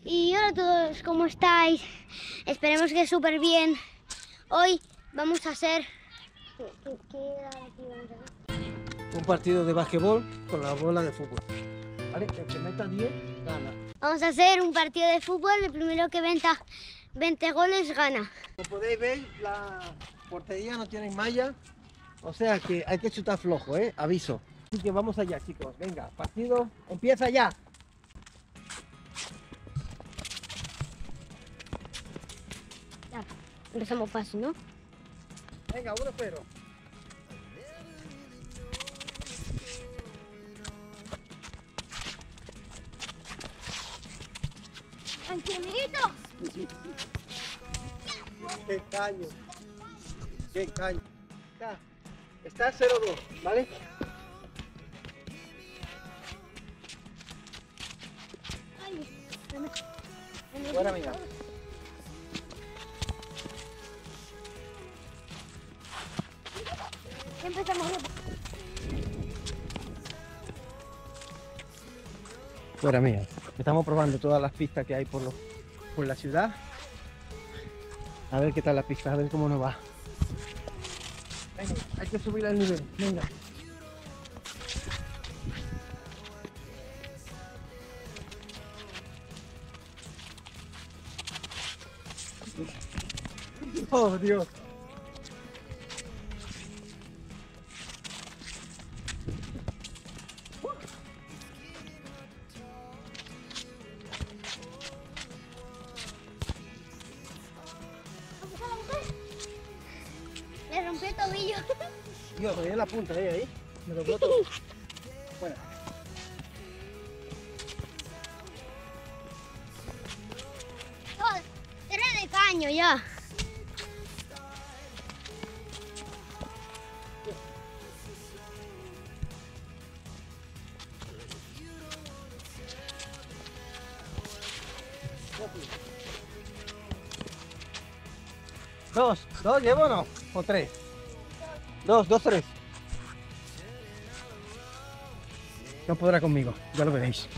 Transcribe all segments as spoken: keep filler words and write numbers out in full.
Y hola a todos, ¿cómo estáis? Esperemos que súper bien. Hoy vamos a hacer... ¿Qué, qué era aquí? Vamos a hacer? Un partido de básquetbol con la bola de fútbol. ¿Vale? El que meta diez gana. Vamos a hacer un partido de fútbol. El primero que venta veinte goles gana. Como podéis ver, la portería no tiene malla. O sea que hay que chutar flojo, ¿eh? Aviso. Así que vamos allá, chicos. Venga, partido empieza ya. Ya, empezamos fácil, ¿no? Venga, uno cero. ¡Tranquilito! ¡Qué caño! ¡Qué caño! Está, está cero dos, ¿vale? Ay, Buena amiga. Empezamos. Fuera mía. Estamos probando todas las pistas que hay por, lo, por la ciudad. A ver qué tal la pista, a ver cómo nos va. Venga, hay que subir al nivel. Venga. Oh, Dios. Le rompí el tobillo. Dios, me dio la punta ahí, ahí. Me dobló todo. Bueno. Oh, era de caño ya. Dos, dos llevo o no, o tres. Dos, dos, tres. No podrá conmigo, ya lo veréis.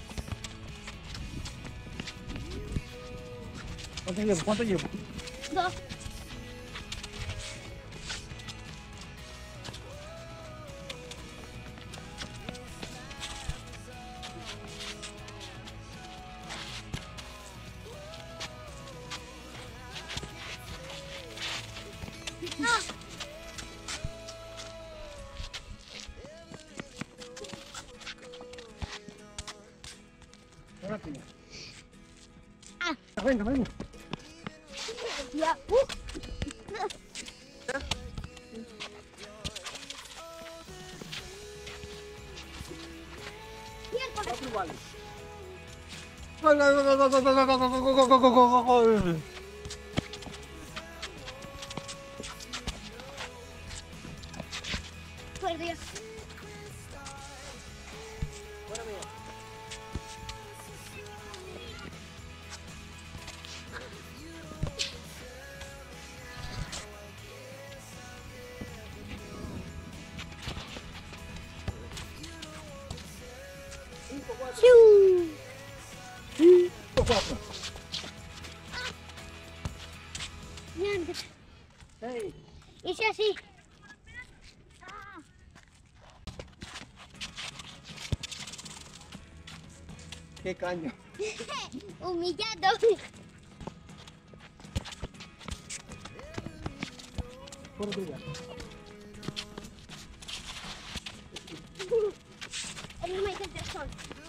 ¿Cuánto llevo? ¿Cuánto llevo? Dos. Rápido. Ah. Venga, venga. Ya. Uh. Cuatro iguales. Gol, gol, gol, gol, gol, gol, gol, gol, gol, gol, gol, gol, gol. Por Dios. Buena mía. Cinco, cuatro. Chiu. Cinco, cuatro. Mira, Seis. hice así. Qué caño. Humillado. Por día. El número de sol.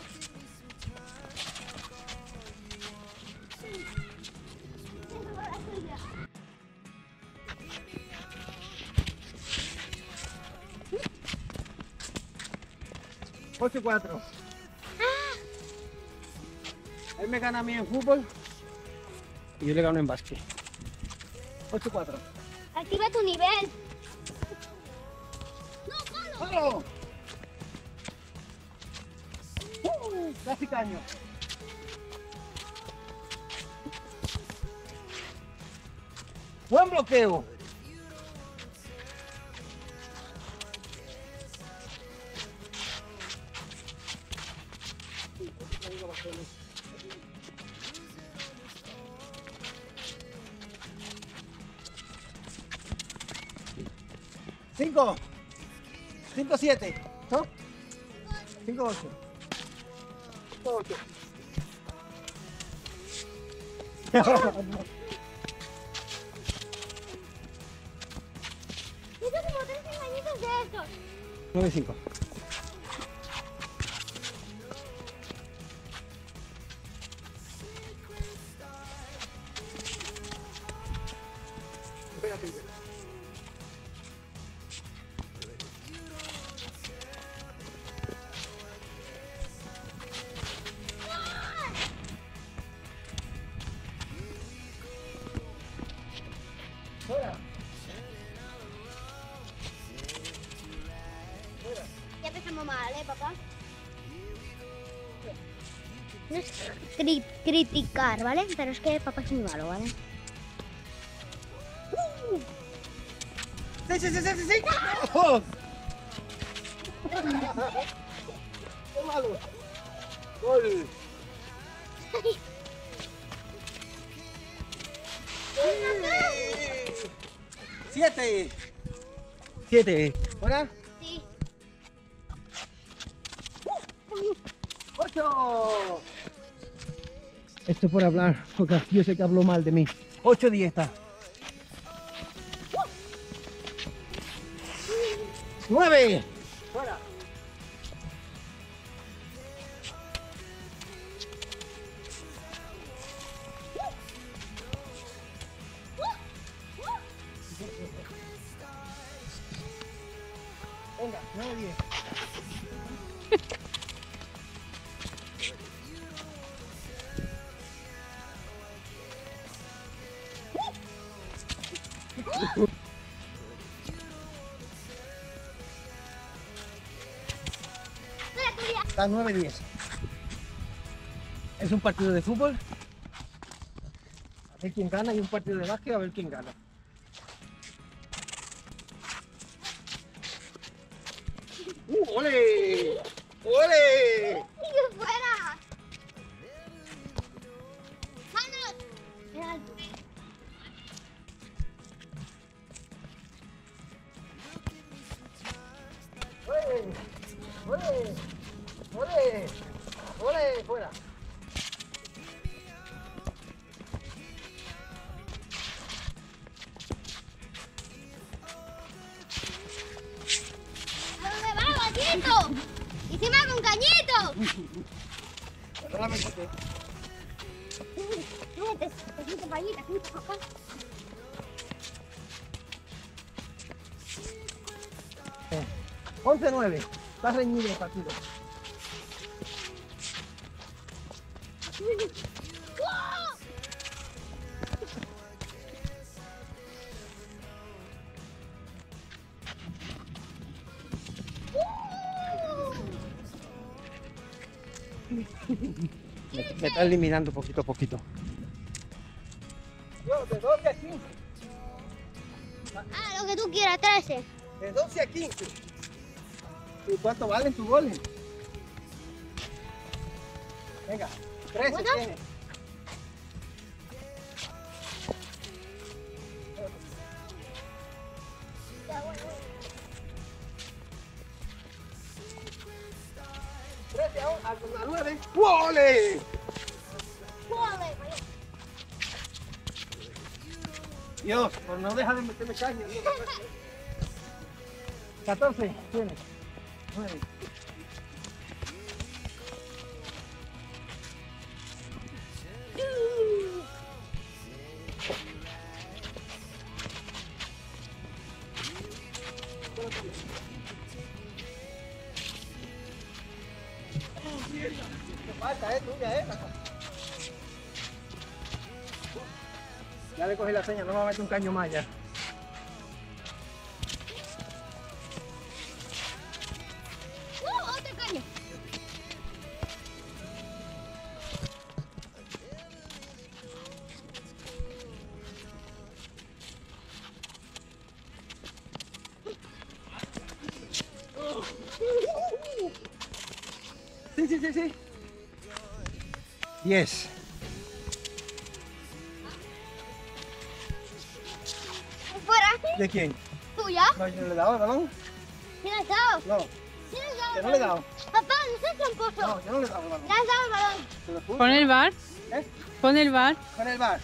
Ocho, cuatro. Él me gana a mí en fútbol y yo le gano en básquet. Ocho, cuatro. Activa tu nivel. ¡Palo! ¡Uh! Casi caño. Buen bloqueo. cinco, cinco, siete, ¿no? cinco, ocho. cinco, ocho. Hizo como tres engañitos de estos. nueve, cinco. Fuera. Ya empezamos mal, ¿eh, papá? No es cri- criticar, ¿vale? Pero es que papá es muy malo, ¿vale? ¡Sí, sí, sí, sí, sí! sí. ¡Oh! ¡Qué malo! ¡Gol! ¡Siete! ¡Siete! ¿Fuera? Sí. ¡Ocho! Esto por hablar, porque yo sé que hablo mal de mí. Ocho, diez está. ¡Nueve! ¡Fuera! Venga, nueve, diez. Está nueve, diez. Es un partido de fútbol. A ver quién gana, y un partido de básquet a ver quién gana. ¡Uh, ole! ¡Ole! ¡Y fuera! ¡Manos! En alto. ¡Ole! ¡Ole! ¡Ole! ¡Ole! ¡Fuera! ¿A dónde va, gatito? ¡Encima con cañito! Solamente que... No, te te siento para allí, te siento para acá. once, nueve. Está reñido el partido. ¡Wow! Me, me está eliminando poquito a poquito. Yo, de doce a quince. Ah, lo que tú quieras, trece. De doce a quince. ¿Y cuánto valen tus goles? Venga, trece ¿Cuánto? tiene. trece a, a, a nueve. ¡Ole! Joder, Dios, por no dejar de meterme caña. Dios. catorce tiene. nueve. Falta, eh, tuya, eh. Ya le cogí la seña, no me va a meter un caño más ya. ¡Uh, otro caño! Sí, sí, sí, sí. diez. ¡Fuera! ¿De quién? tuya? No, yo no le he dado el balón. ¿Quién has dado? No, ¿Quién has dado? que no le he dado. Papá, no seas tramposo. No, yo no le he dado el balón. Le has dado el balón. ¿Te lo juro? Pon el bar. ¿Eh? Pon el bar. Con el bar.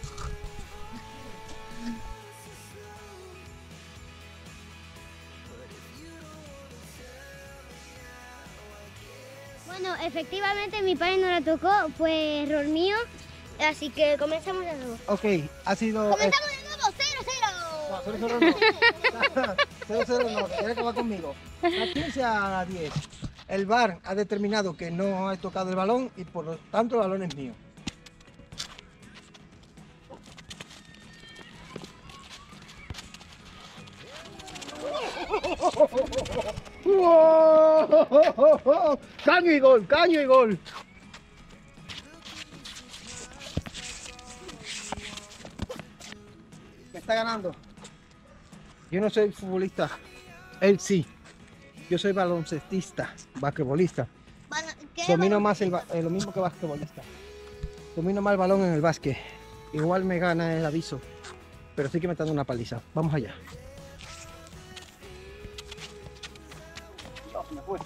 Bueno, efectivamente mi padre no la tocó, fue error mío. Así que comenzamos de nuevo. Ok, ha sido... Comenzamos de nuevo, cero, cero. No, cero cero no. cero cero no, que tiene que va conmigo. A quince a diez. El V A R ha determinado que no he tocado el balón y por lo tanto el balón es mío. ¡Wow! ¡Caño y gol! ¡Caño y gol! Me está ganando. Yo no soy futbolista, él sí. Yo soy baloncestista, basquetbolista. Bueno, ¿qué Domino balón? más el, ba- eh, lo mismo que basquetbolista. Domino más el balón en el básquet. Igual me gana el aviso, pero sí que me está dando una paliza. Vamos allá. No, me fue.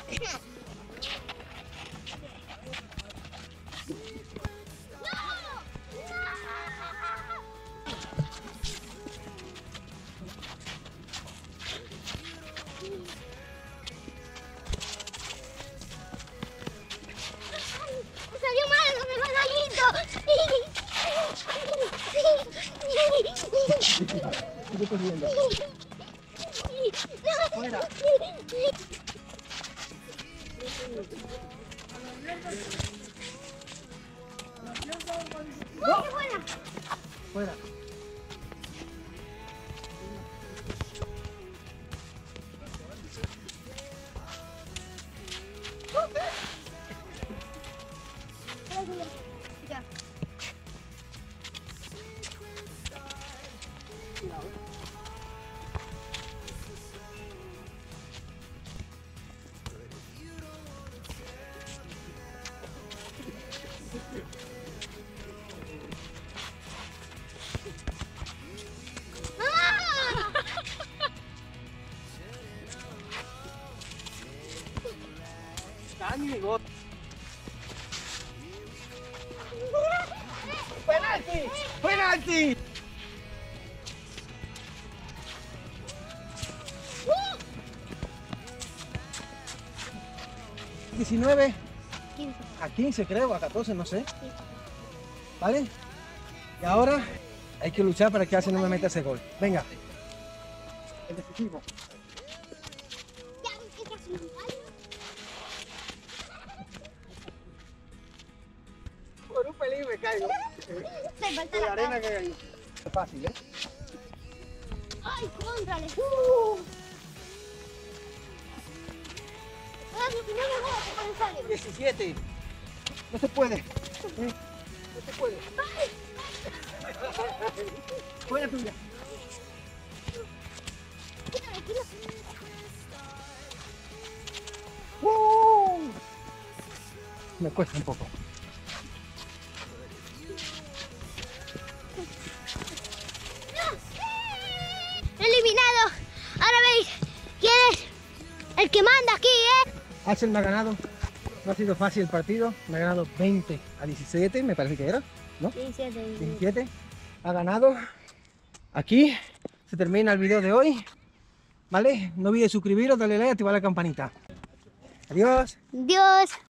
Me salió mal, no me va Sigue corriendo. Fuera. Fuera. Ya. Caño y gol. ¡Penalti! ¡Penalti! diecinueve quince. a quince creo, a catorce, no sé. ¿Vale? Y ahora hay que luchar para que Asia no me meta ese gol. Venga. El decisivo. Ya, ¿qué casi me caigo? Por un pelín me caigo. Se falta De la la arena que hay. Es fácil, ¿eh? ¡Ay, contrale! ¡Uh! Ay, no me voy a poner en serio. diecisiete. No se puede. ¿Eh? No se puede. Fuera tuya. Quítame, quítame. ¡Uh! Me cuesta un poco. ¡Eliminado! Ahora veis quién es el que manda aquí, ¿eh? Axel me ha ganado. No ha sido fácil el partido. Me ha ganado veinte a diecisiete, me parece que era, ¿no? diecisiete. diecisiete. Ha ganado. Aquí se termina el video de hoy. ¿Vale? No olvides suscribiros, darle like y activar la campanita. Adiós. Dios.